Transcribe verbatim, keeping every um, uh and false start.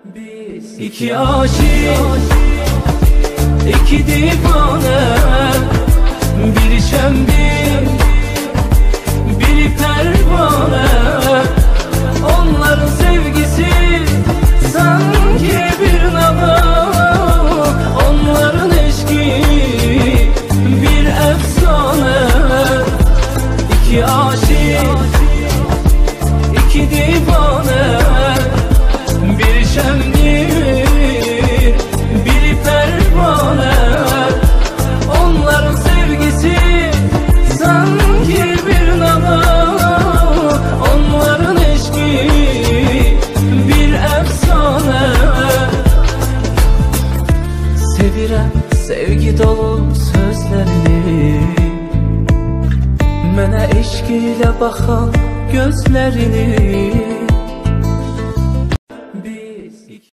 Biz iki aşık, iki divane, biri şemdin, biri pervane. Onların sevgisi sanki bir nava, onların eşki bir efsane. İki aşık, iki divane, biri şemdin, biri pervane. Onların sevgisi sanki bir nava, onların eşki bir efsane. Sevirəm sevgi dolu sözlerini, mənə eşq ilə baxan gözlərini.